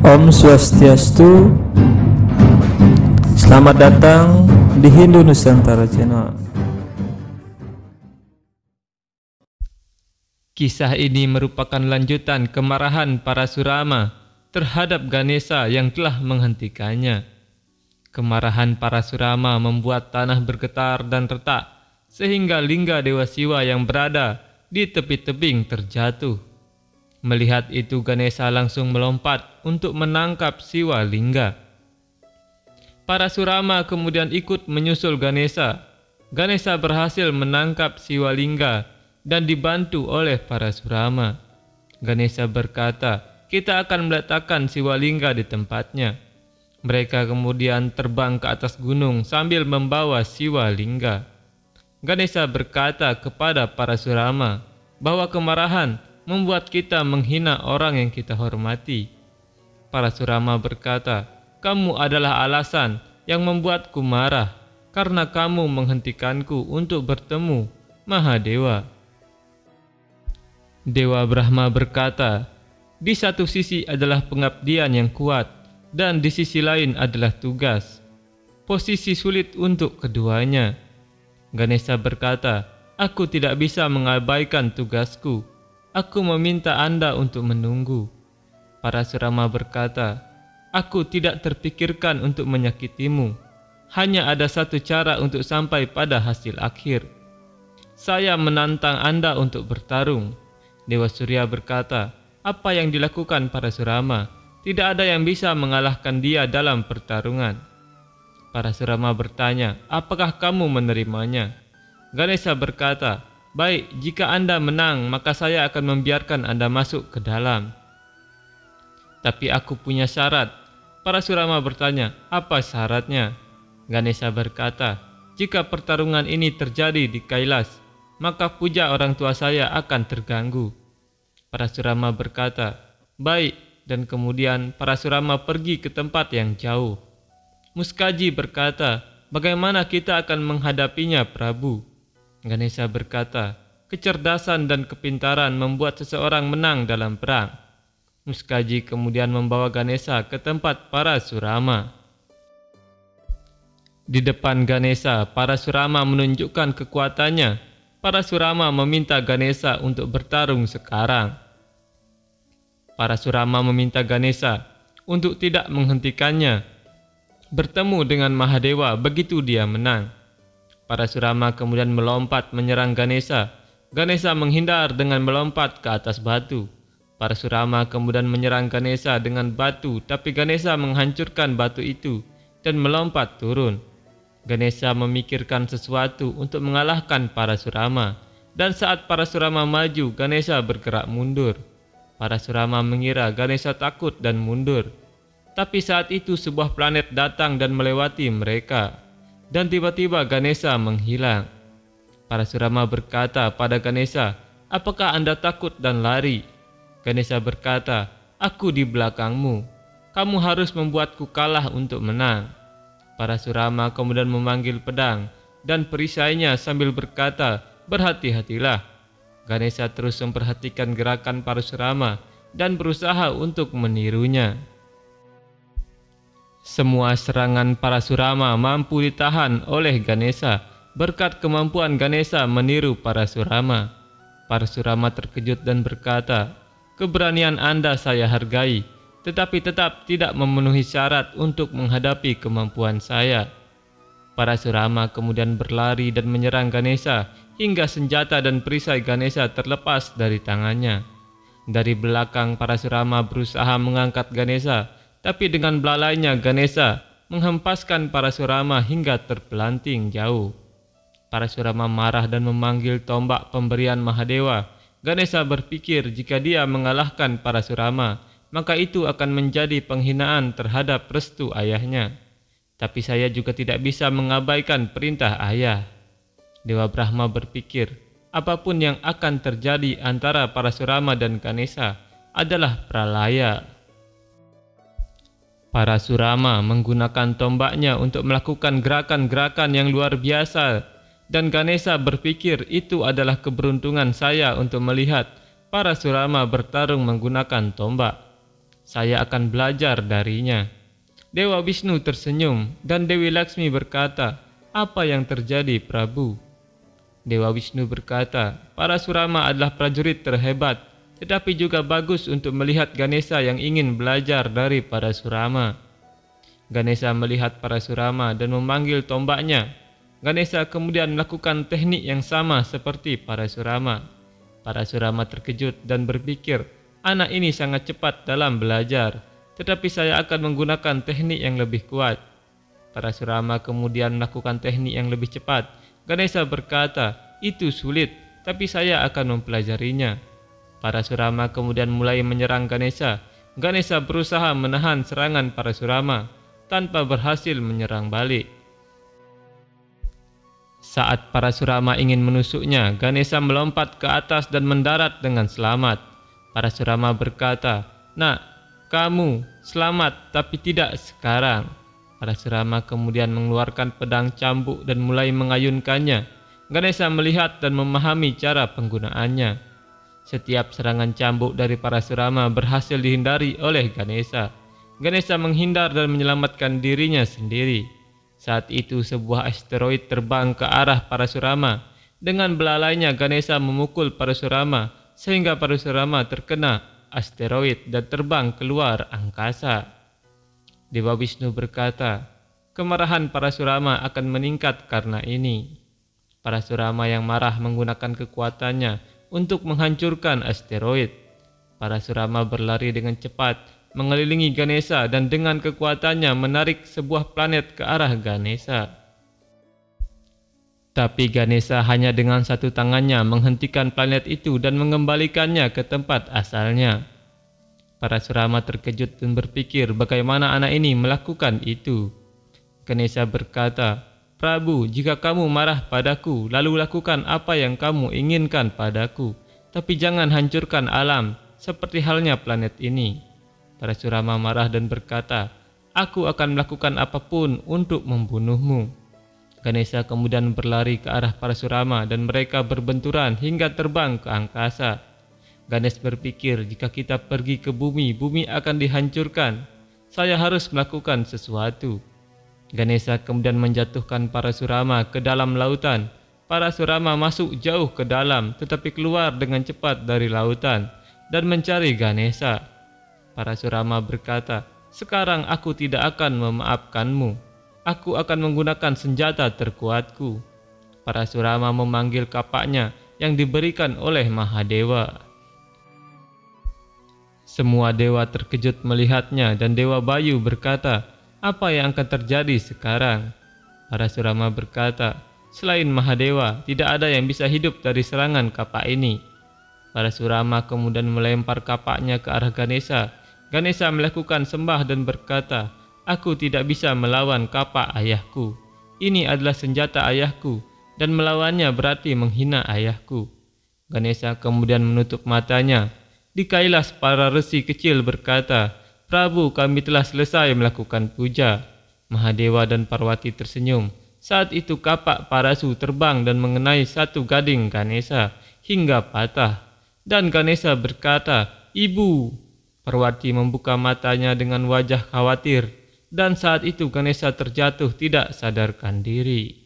Om Swastiastu. Selamat datang di Hindu Nusantara Channel. Kisah ini merupakan lanjutan kemarahan Parasurama terhadap Ganesha yang telah menghentikannya. Kemarahan Parasurama membuat tanah bergetar dan retak, sehingga lingga Dewa Siwa yang berada di tepi tebing terjatuh. Melihat itu, Ganesha langsung melompat untuk menangkap Siwa Lingga. Parasurama kemudian ikut menyusul Ganesha. Ganesha berhasil menangkap Siwa Lingga dan dibantu oleh Parasurama. Ganesha berkata, "Kita akan meletakkan Siwa Lingga di tempatnya." Mereka kemudian terbang ke atas gunung sambil membawa Siwa Lingga. Ganesha berkata kepada Parasurama bahwa kemarahan membuat kita menghina orang yang kita hormati. Parasurama berkata, "Kamu adalah alasan yang membuatku marah karena kamu menghentikanku untuk bertemu Mahadewa." Dewa Brahma berkata, "Di satu sisi adalah pengabdian yang kuat dan di sisi lain adalah tugas. Posisi sulit untuk keduanya." Ganesha berkata, "Aku tidak bisa mengabaikan tugasku. Aku meminta Anda untuk menunggu." Parasurama berkata, "Aku tidak terpikirkan untuk menyakitimu. Hanya ada satu cara untuk sampai pada hasil akhir. Saya menantang Anda untuk bertarung." Dewa Surya berkata, "Apa yang dilakukan Parasurama? Tidak ada yang bisa mengalahkan dia dalam pertarungan." Parasurama bertanya, "Apakah kamu menerimanya?" Ganesha berkata, "Baik, jika Anda menang, maka saya akan membiarkan Anda masuk ke dalam. Tapi aku punya syarat." Parasurama bertanya, "Apa syaratnya?" Ganesha berkata, "Jika pertarungan ini terjadi di Kailas, maka puja orang tua saya akan terganggu." Parasurama berkata, "Baik," dan kemudian Parasurama pergi ke tempat yang jauh. Muskaji berkata, "Bagaimana kita akan menghadapinya, Prabu?" Ganesha berkata, "Kecerdasan dan kepintaran membuat seseorang menang dalam perang." Muskaji kemudian membawa Ganesha ke tempat Parasurama. Di depan Ganesha, Parasurama menunjukkan kekuatannya. Parasurama meminta Ganesha untuk bertarung sekarang. Parasurama meminta Ganesha untuk tidak menghentikannya bertemu dengan Mahadewa begitu dia menang. Parasurama kemudian melompat menyerang Ganesha. Ganesha menghindar dengan melompat ke atas batu. Parasurama kemudian menyerang Ganesha dengan batu, tapi Ganesha menghancurkan batu itu dan melompat turun. Ganesha memikirkan sesuatu untuk mengalahkan Parasurama, dan saat Parasurama maju, Ganesha bergerak mundur. Parasurama mengira Ganesha takut dan mundur. Tapi saat itu sebuah planet datang dan melewati mereka. Dan tiba-tiba Ganesha menghilang. Parasurama berkata pada Ganesha, "Apakah Anda takut dan lari?" Ganesha berkata, "Aku di belakangmu. Kamu harus membuatku kalah untuk menang." Parasurama kemudian memanggil pedang dan perisainya sambil berkata, "Berhati-hatilah." Ganesha terus memperhatikan gerakan Parasurama dan berusaha untuk menirunya. Semua serangan Parasurama mampu ditahan oleh Ganesha berkat kemampuan Ganesha meniru Parasurama. Parasurama terkejut dan berkata, "Keberanian Anda saya hargai, tetapi tetap tidak memenuhi syarat untuk menghadapi kemampuan saya." Parasurama kemudian berlari dan menyerang Ganesha hingga senjata dan perisai Ganesha terlepas dari tangannya. Dari belakang, Parasurama berusaha mengangkat Ganesha, tapi dengan belalainya Ganesha menghempaskan Parasurama hingga terpelanting jauh. Parasurama marah dan memanggil tombak pemberian Mahadewa. Ganesha berpikir jika dia mengalahkan Parasurama, maka itu akan menjadi penghinaan terhadap restu ayahnya. Tapi saya juga tidak bisa mengabaikan perintah ayah. Dewa Brahma berpikir, apapun yang akan terjadi antara Parasurama dan Ganesha adalah pralaya. Parasurama menggunakan tombaknya untuk melakukan gerakan-gerakan yang luar biasa, dan Ganesha berpikir itu adalah keberuntungan saya untuk melihat Parasurama bertarung menggunakan tombak. Saya akan belajar darinya." Dewa Wisnu tersenyum dan Dewi Laksmi berkata, "Apa yang terjadi, Prabu?" Dewa Wisnu berkata, "Parasurama adalah prajurit terhebat, tetapi juga bagus untuk melihat Ganesha yang ingin belajar dari Parasurama." Ganesha melihat Parasurama dan memanggil tombaknya. Ganesha kemudian melakukan teknik yang sama seperti Parasurama. Parasurama terkejut dan berpikir, "Anak ini sangat cepat dalam belajar, tetapi saya akan menggunakan teknik yang lebih kuat." Parasurama kemudian melakukan teknik yang lebih cepat. Ganesha berkata, "Itu sulit, tapi saya akan mempelajarinya." Parasurama kemudian mulai menyerang Ganesha. Ganesha berusaha menahan serangan Parasurama tanpa berhasil menyerang balik. Saat Parasurama ingin menusuknya, Ganesha melompat ke atas dan mendarat dengan selamat. Parasurama berkata, "Nak, kamu selamat, tapi tidak sekarang." Parasurama kemudian mengeluarkan pedang cambuk dan mulai mengayunkannya. Ganesha melihat dan memahami cara penggunaannya. Setiap serangan cambuk dari Parasurama berhasil dihindari oleh Ganesha. Ganesha menghindar dan menyelamatkan dirinya sendiri. Saat itu sebuah asteroid terbang ke arah Parasurama. Dengan belalainya Ganesha memukul Parasurama sehingga Parasurama terkena asteroid dan terbang keluar angkasa. Dewa Wisnu berkata, "Kemarahan Parasurama akan meningkat karena ini." Parasurama yang marah menggunakan kekuatannya untuk menghancurkan asteroid. Parasurama berlari dengan cepat mengelilingi Ganesha dan dengan kekuatannya menarik sebuah planet ke arah Ganesha. Tapi Ganesha hanya dengan satu tangannya menghentikan planet itu dan mengembalikannya ke tempat asalnya. Parasurama terkejut dan berpikir bagaimana anak ini melakukan itu. Ganesha berkata, "Prabu, jika kamu marah padaku, lalu lakukan apa yang kamu inginkan padaku. Tapi jangan hancurkan alam, seperti halnya planet ini." Parasurama marah dan berkata, "Aku akan melakukan apapun untuk membunuhmu." Ganesha kemudian berlari ke arah Parasurama dan mereka berbenturan hingga terbang ke angkasa. Ganesha berpikir, jika kita pergi ke bumi, bumi akan dihancurkan. Saya harus melakukan sesuatu. Ganesha kemudian menjatuhkan Parasurama ke dalam lautan. Parasurama masuk jauh ke dalam tetapi keluar dengan cepat dari lautan dan mencari Ganesha. Parasurama berkata, "Sekarang aku tidak akan memaafkanmu. Aku akan menggunakan senjata terkuatku." Parasurama memanggil kapaknya yang diberikan oleh Mahadewa. Semua dewa terkejut melihatnya dan Dewa Bayu berkata, "Apa yang akan terjadi sekarang?" Parasurama berkata, "Selain Mahadewa, tidak ada yang bisa hidup dari serangan kapak ini." Parasurama kemudian melempar kapaknya ke arah Ganesha. Ganesha melakukan sembah dan berkata, "Aku tidak bisa melawan kapak ayahku. Ini adalah senjata ayahku, dan melawannya berarti menghina ayahku." Ganesha kemudian menutup matanya. Di Kailas para resi kecil berkata, "Prabu, kami telah selesai melakukan puja." Mahadewa dan Parwati tersenyum. Saat itu kapak Parasu terbang dan mengenai satu gading Ganesha hingga patah. Dan Ganesha berkata, "Ibu." Parwati membuka matanya dengan wajah khawatir. Dan saat itu Ganesha terjatuh tidak sadarkan diri.